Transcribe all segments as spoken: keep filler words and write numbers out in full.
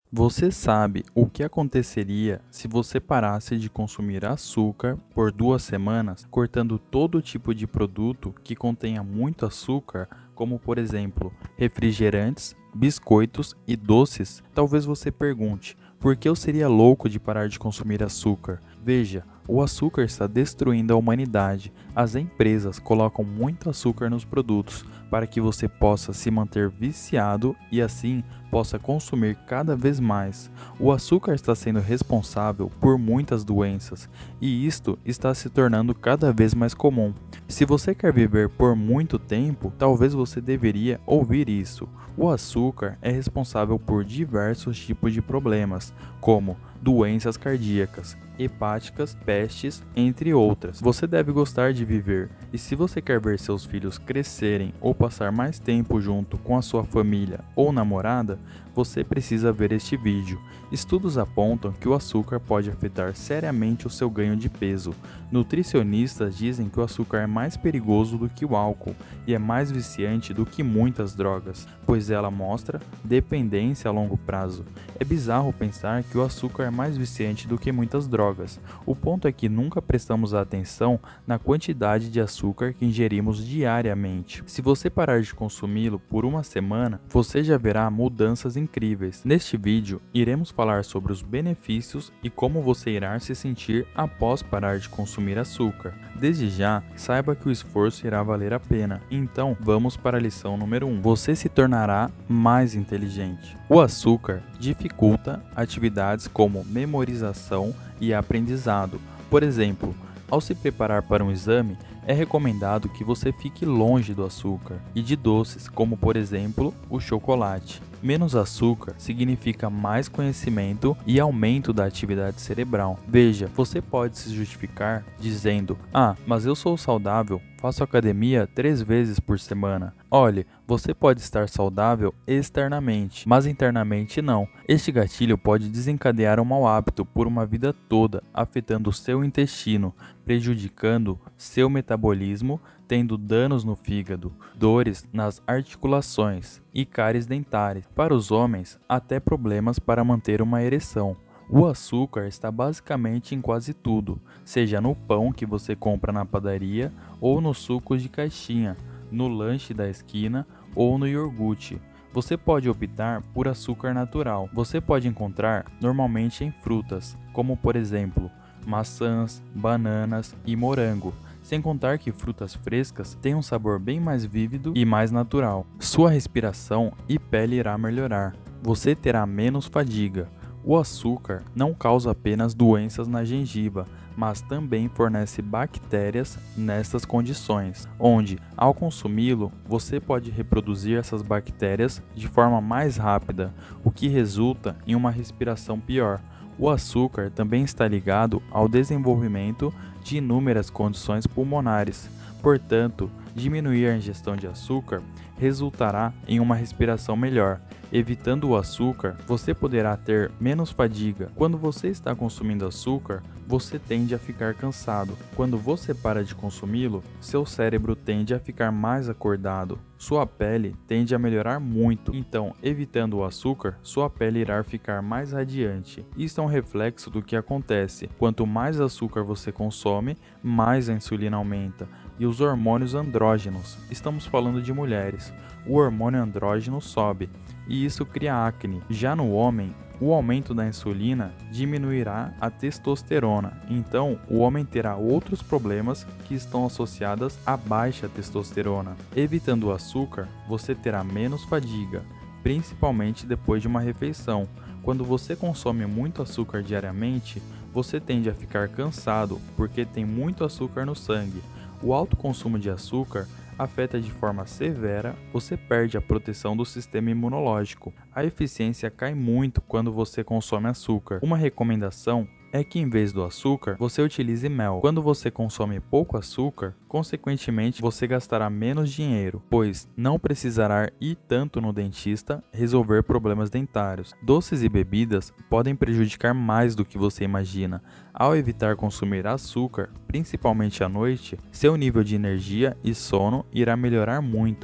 Você sabe o que aconteceria se você parasse de consumir açúcar por duas semanas, cortando todo tipo de produto que contenha muito açúcar, como por exemplo, refrigerantes, biscoitos e doces? Talvez você pergunte, por que eu seria louco de parar de consumir açúcar? Veja, o açúcar está destruindo a humanidade. As empresas colocam muito açúcar nos produtos para que você possa se manter viciado e assim possa consumir cada vez mais. O açúcar está sendo responsável por muitas doenças e isto está se tornando cada vez mais comum. Se você quer viver por muito tempo, talvez você deveria ouvir isso. O açúcar é responsável por diversos tipos de problemas, como doenças cardíacas, hepáticas, pestes, entre outras. Você deve gostar de viver, e se você quer ver seus filhos crescerem ou passar mais tempo junto com a sua família ou namorada, você precisa ver este vídeo. Estudos apontam que o açúcar pode afetar seriamente o seu ganho de peso. Nutricionistas dizem que o açúcar é mais perigoso do que o álcool e é mais viciante do que muitas drogas, pois ela mostra dependência a longo prazo. É bizarro pensar que o açúcar é mais viciante do que muitas drogas. O ponto é que nunca prestamos atenção na quantidade de açúcar que ingerimos diariamente. Se você parar de consumi-lo por uma semana, você já verá mudanças incríveis. Neste vídeo, iremos falar sobre os benefícios e como você irá se sentir após parar de consumir açúcar. Desde já, saiba que o esforço irá valer a pena. Então, vamos para a lição número um. Você se tornará mais inteligente. O açúcar dificulta atividades como memorização e aprendizado. Por exemplo, ao se preparar para um exame, é recomendado que você fique longe do açúcar e de doces, como por exemplo o chocolate. Menos açúcar significa mais conhecimento e aumento da atividade cerebral. Veja, você pode se justificar dizendo: "Ah, mas eu sou saudável, faço academia três vezes por semana." Olhe, você pode estar saudável externamente, mas internamente não. Este gatilho pode desencadear um mau hábito por uma vida toda, afetando o seu intestino, prejudicando seu metabolismo, tendo danos no fígado, dores nas articulações e cáries dentárias. Para os homens, até problemas para manter uma ereção. O açúcar está basicamente em quase tudo, seja no pão que você compra na padaria ou nos sucos de caixinha, no lanche da esquina ou no iogurte. Você pode optar por açúcar natural. Você pode encontrar normalmente em frutas, como por exemplo, maçãs, bananas e morango. Sem contar que frutas frescas têm um sabor bem mais vívido e mais natural. Sua respiração e pele irá melhorar. Você terá menos fadiga. O açúcar não causa apenas doenças na gengiva, mas também fornece bactérias nessas condições, onde, ao consumi-lo, você pode reproduzir essas bactérias de forma mais rápida, o que resulta em uma respiração pior. O açúcar também está ligado ao desenvolvimento de inúmeras condições pulmonares. Portanto, diminuir a ingestão de açúcar resultará em uma respiração melhor. Evitando o açúcar, você poderá ter menos fadiga. Quando você está consumindo açúcar, você tende a ficar cansado. Quando você para de consumi-lo, seu cérebro tende a ficar mais acordado. Sua pele tende a melhorar muito. Então, evitando o açúcar, sua pele irá ficar mais radiante. Isso é um reflexo do que acontece. Quanto mais açúcar você consome, mais a insulina aumenta. E os hormônios andrógenos, estamos falando de mulheres, o hormônio andrógeno sobe e isso cria acne. Já no homem, o aumento da insulina diminuirá a testosterona, então o homem terá outros problemas que estão associados à baixa testosterona. Evitando o açúcar, você terá menos fadiga, principalmente depois de uma refeição. Quando você consome muito açúcar diariamente, você tende a ficar cansado porque tem muito açúcar no sangue. O alto consumo de açúcar afeta de forma severa, você perde a proteção do sistema imunológico. A eficiência cai muito quando você consome açúcar. Uma recomendação é que em vez do açúcar, você utilize mel. Quando você consome pouco açúcar, consequentemente você gastará menos dinheiro, pois não precisará ir tanto no dentista resolver problemas dentários. Doces e bebidas podem prejudicar mais do que você imagina. Ao evitar consumir açúcar, principalmente à noite, seu nível de energia e sono irá melhorar muito.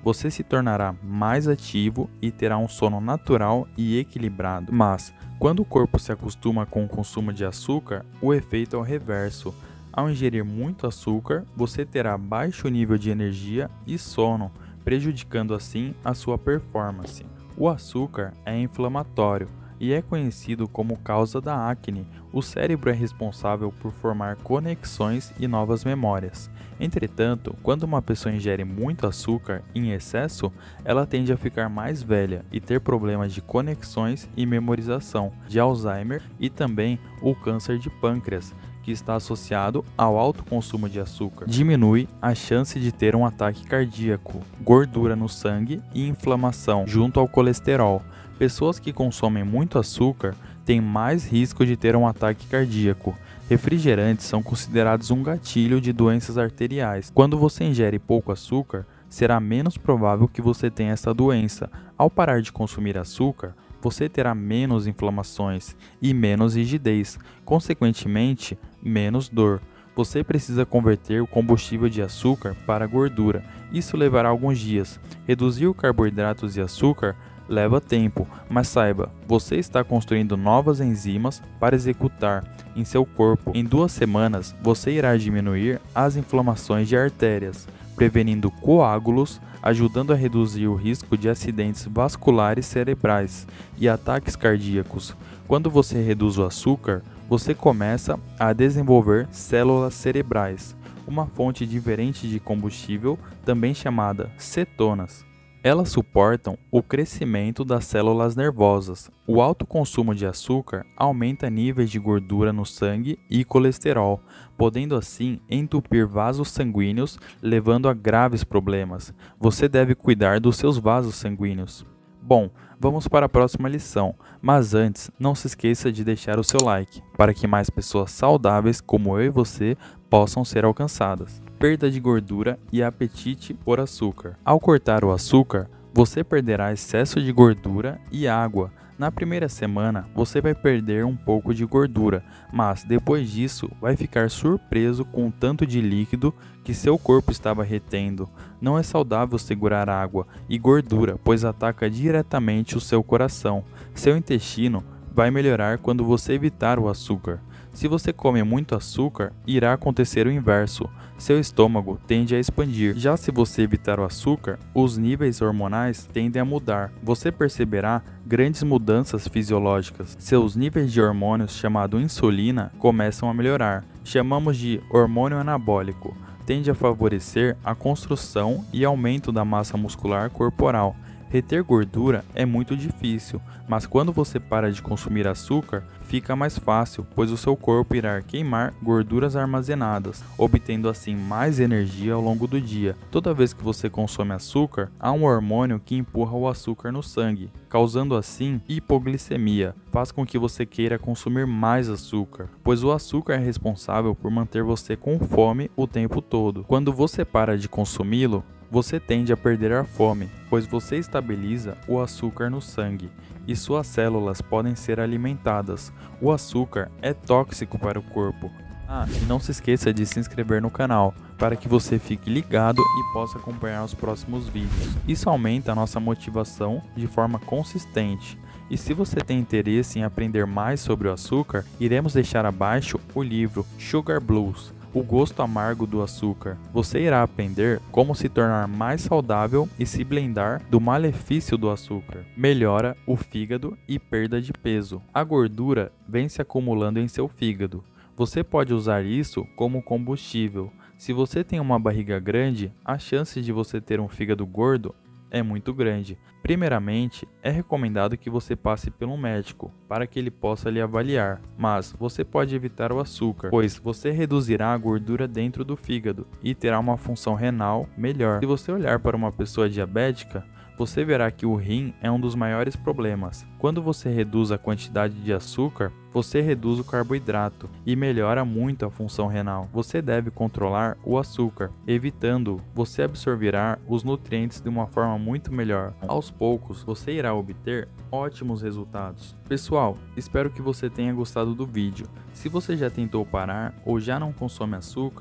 você se tornará mais ativo e terá um sono natural e equilibrado. Mas, quando o corpo se acostuma com o consumo de açúcar, o efeito é o reverso. Ao ingerir muito açúcar, você terá baixo nível de energia e sono, prejudicando assim a sua performance. O açúcar é inflamatório e é conhecido como causa da acne. O cérebro é responsável por formar conexões e novas memórias. Entretanto, quando uma pessoa ingere muito açúcar em excesso, ela tende a ficar mais velha e ter problemas de conexões e memorização, de Alzheimer e também o câncer de pâncreas, que está associado ao alto consumo de açúcar. Diminui a chance de ter um ataque cardíaco, gordura no sangue e inflamação junto ao colesterol. Pessoas que consomem muito açúcar têm mais risco de ter um ataque cardíaco. Refrigerantes são considerados um gatilho de doenças arteriais. Quando você ingere pouco açúcar, será menos provável que você tenha essa doença. Ao parar de consumir açúcar, você terá menos inflamações e menos rigidez, consequentemente, menos dor. Você precisa converter o combustível de açúcar para gordura. Isso levará alguns dias. Reduzir os carboidratos e açúcar leva tempo, mas saiba, você está construindo novas enzimas para executar em seu corpo. Em duas semanas, você irá diminuir as inflamações de artérias, prevenindo coágulos, ajudando a reduzir o risco de acidentes vasculares cerebrais e ataques cardíacos. Quando você reduz o açúcar, você começa a desenvolver células cerebrais, uma fonte diferente de combustível, também chamada cetonas. Elas suportam o crescimento das células nervosas. O alto consumo de açúcar aumenta níveis de gordura no sangue e colesterol, podendo assim entupir vasos sanguíneos, levando a graves problemas. Você deve cuidar dos seus vasos sanguíneos. Bom, vamos para a próxima lição, mas antes, não se esqueça de deixar o seu like, para que mais pessoas saudáveis como eu e você possam ser alcançadas. Perda de gordura e apetite por açúcar. Ao cortar o açúcar, você perderá excesso de gordura e água. Na primeira semana, você vai perder um pouco de gordura, mas depois disso vai ficar surpreso com o tanto de líquido que seu corpo estava retendo. Não é saudável segurar água e gordura, pois ataca diretamente o seu coração. Seu intestino vai melhorar quando você evitar o açúcar. Se você come muito açúcar, irá acontecer o inverso. Seu estômago tende a expandir. Já se você evitar o açúcar, os níveis hormonais tendem a mudar. Você perceberá grandes mudanças fisiológicas. Seus níveis de hormônios, chamado insulina, começam a melhorar. Chamamos de hormônio anabólico. Tende a favorecer a construção e aumento da massa muscular corporal. Reter gordura é muito difícil, mas quando você para de consumir açúcar, fica mais fácil, pois o seu corpo irá queimar gorduras armazenadas, obtendo assim mais energia ao longo do dia. Toda vez que você consome açúcar, há um hormônio que empurra o açúcar no sangue, causando assim hipoglicemia. Faz com que você queira consumir mais açúcar, pois o açúcar é responsável por manter você com fome o tempo todo. Quando você para de consumi-lo, você tende a perder a fome, pois você estabiliza o açúcar no sangue e suas células podem ser alimentadas. O açúcar é tóxico para o corpo. Ah, e não se esqueça de se inscrever no canal, para que você fique ligado e possa acompanhar os próximos vídeos. Isso aumenta a nossa motivação de forma consistente. E se você tem interesse em aprender mais sobre o açúcar, iremos deixar abaixo o livro Sugar Blues, o gosto amargo do açúcar. Você irá aprender como se tornar mais saudável e se blindar do malefício do açúcar. Melhora o fígado e perda de peso. A gordura vem se acumulando em seu fígado. Você pode usar isso como combustível. Se você tem uma barriga grande, a chance de você ter um fígado gordo é muito grande. Primeiramente, é recomendado que você passe por um médico para que ele possa lhe avaliar, mas você pode evitar o açúcar, pois você reduzirá a gordura dentro do fígado e terá uma função renal melhor. Se você olhar para uma pessoa diabética, você verá que o rim é um dos maiores problemas. Quando você reduz a quantidade de açúcar, você reduz o carboidrato e melhora muito a função renal. Você deve controlar o açúcar, evitando, você absorverá os nutrientes de uma forma muito melhor. Aos poucos, você irá obter ótimos resultados. Pessoal, espero que você tenha gostado do vídeo. Se você já tentou parar ou já não consome açúcar,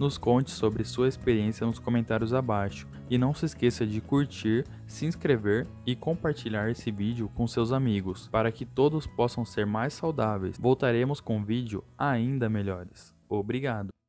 Nos conte sobre sua experiência nos comentários abaixo e não se esqueça de curtir, se inscrever e compartilhar esse vídeo com seus amigos para que todos possam ser mais saudáveis. Voltaremos com vídeos ainda melhores. Obrigado!